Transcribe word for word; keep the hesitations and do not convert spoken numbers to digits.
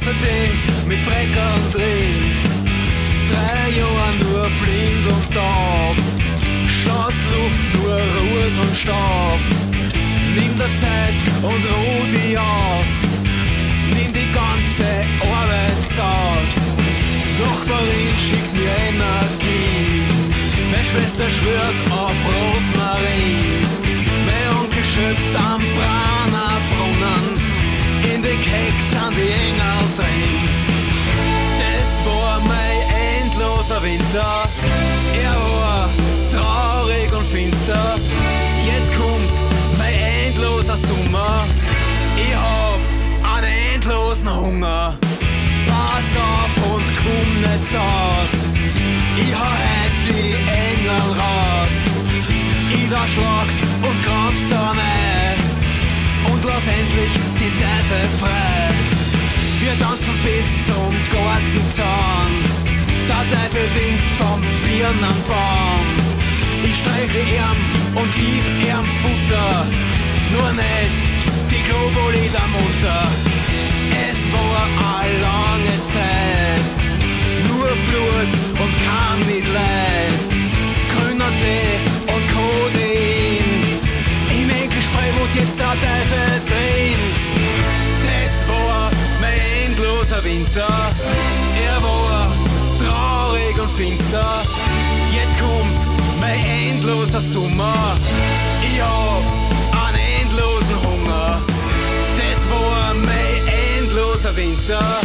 Außerdem mit Breckern drin. Drei Jahre nur blind und taub, statt Luft nur Ruhe und Staub. Nimm der Zeit und ruh dich aus, nimm die ganze Arbeit aus. Nachbarin schickt mir Energie, meine Schwester schwört auf Rosmarin, mein Onkel schöpft am Branner Brunnen, in die Keks sind die Engel drin. Das war mein endloser Winter, er war traurig und finster. Jetzt kommt mein endloser Sommer, ich hab einen endlosen Hunger. Pass auf und komm nicht aus, ich hau heut die Engel raus. Ich da schlag's und grab's da rein und lass endlich die Teufel frei. Wir tanzen bis zum Gartenzaun, der Teufel winkt vom Birnenbaum. Ich streichle ihm und gib ihm Futter, nur nicht die Globuli der Mutter. Es war eine lange Zeit, nur Blut und kein Mitleid. Grüner Tee und Codein, im Enkelspray wird jetzt der Teufel drin. Das war mein endloser Winter, er war traurig und finster. Jetzt kommt mein endloser Sommer, ich hab einen endlosen Hunger. Das war mein endloser Winter.